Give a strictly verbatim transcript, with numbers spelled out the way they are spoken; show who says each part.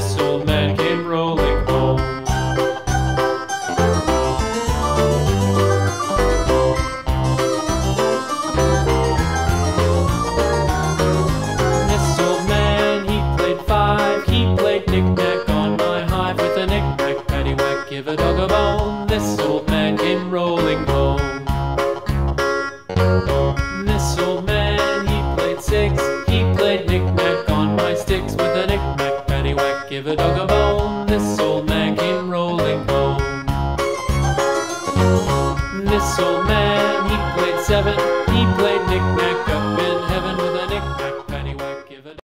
Speaker 1: this old man came rolling home. This old man, he played five, he played knick-knack on my hive. With a knick-knack, paddywhack, give a dog a bone. This old man came rolling home. This old man, he played six, he played knick-knack on my sticks. With a knick-knack, paddywhack, give a dog a bone. This old man came rolling home. This old man, he played seven,